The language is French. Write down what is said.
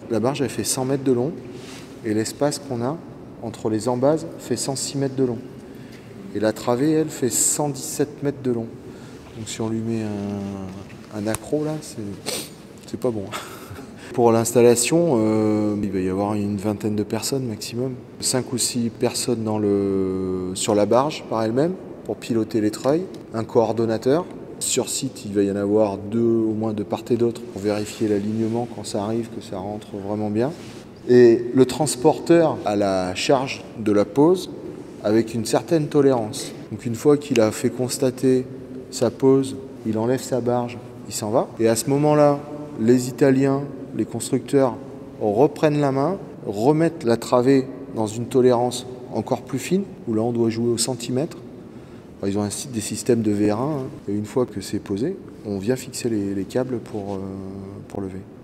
La barge, elle fait 100 mètres de long et l'espace qu'on a entre les embases fait 106 mètres de long. Et la travée, elle, fait 117 mètres de long. Donc si on lui met un accro, là, c'est pas bon. Pour l'installation, il va y avoir une vingtaine de personnes maximum. 5 ou 6 personnes sur la barge par elle-même pour piloter les treuils. Un coordonnateur. Sur site, il va y en avoir 2 au moins de part et d'autre pour vérifier l'alignement quand ça arrive, que ça rentre vraiment bien. Et le transporteur a la charge de la pose avec une certaine tolérance. Donc une fois qu'il a fait constater sa pose, il enlève sa barge, il s'en va. Et à ce moment-là, les Italiens, les constructeurs reprennent la main, remettent la travée dans une tolérance encore plus fine, où là on doit jouer au centimètre. Ils ont des systèmes de vérin, et une fois que c'est posé, on vient fixer les câbles pour lever.